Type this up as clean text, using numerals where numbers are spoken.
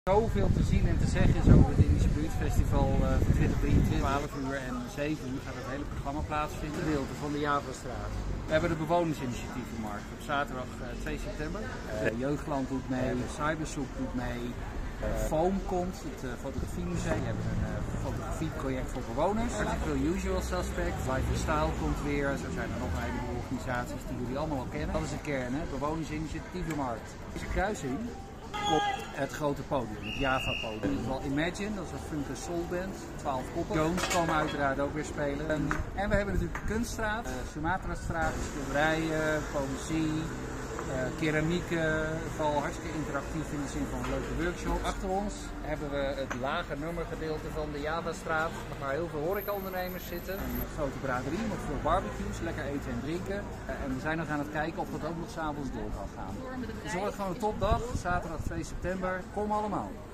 Zoveel te zien en te zeggen is over het Indische Buurtfestival van 2023. 12 uur en 7 uur gaat het hele programma plaatsvinden. Gedeelte van de Javastraat. We hebben de bewonersinitiatievenmarkt op zaterdag 2 september. Jeugdland doet mee, Cybersoep doet mee. Foam komt, het fotografiemuseum. We hebben een fotografieproject voor bewoners. Article Usual Suspect, Life Style komt weer. Zo zijn er nog een heleboel organisaties die jullie allemaal al kennen. Dat is de kern, hè? Bewonersinitiatievenmarkt. Deze kruising op het grote podium, het Java podium. In ieder geval Imagine, dat is een funk soul band, 12 koppen. Jones komen uiteraard ook weer spelen. En we hebben natuurlijk de Kunststraat, Sumatrastraat, schilderijen, poëzie. Keramieken, vooral hartstikke interactief in de zin van een leuke workshop. Achter ons hebben we het lage nummergedeelte van de Javastraat, waar heel veel horecaondernemers zitten. Een grote braderie met veel barbecues, lekker eten en drinken. En we zijn nog aan het kijken of dat ook nog 's avonds door kan gaan. Dus het wordt gewoon een topdag, zaterdag 2 september. Kom allemaal!